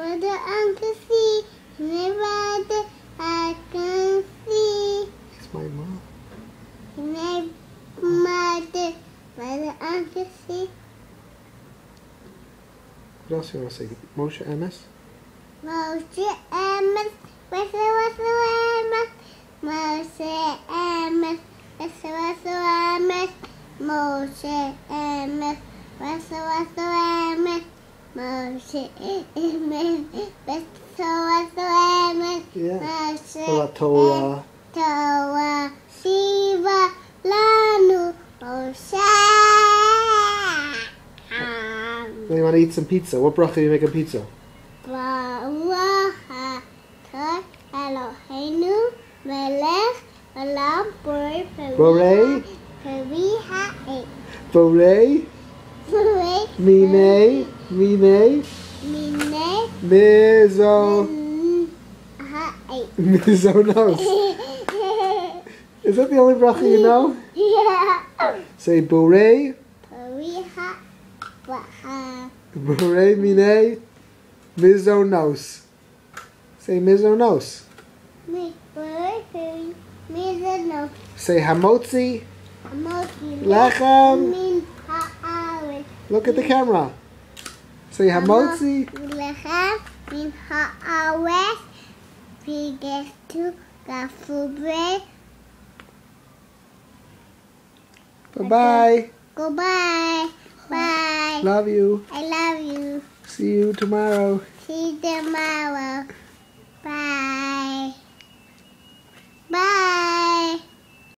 Where the I can see, never I can see. It's my mom. Never where the I can see. What else do you want to say? Moshe Emes? Moshe Emes, Moshe Emes, Moshe Emes, Moshe Emes, Moshe Emes, Yeah. What about Torah? Torah, Shiva, Lanu, Moshe. Now you want to eat some pizza. What bracha do you make on pizza? Bracha, Kar Eloheinu, Melech, Olam, Borei, Peri Ha'et, Borei, Borei, Minei, Mine, Mizo, Ha'et. Mizonos. Is that the only bracha you know? Yeah. Say Borei, Peri Ha'et. Borei, Minei, Mizonos. Say Mizonos. Say Hamotzi, Lechem. Look at the camera. Say Hamotzi. Lechem min ha'aretz v'gestu gafubre. Bye-bye. Goodbye. Bye. Love you. I love you. See you tomorrow. See you tomorrow. Bye. Bye.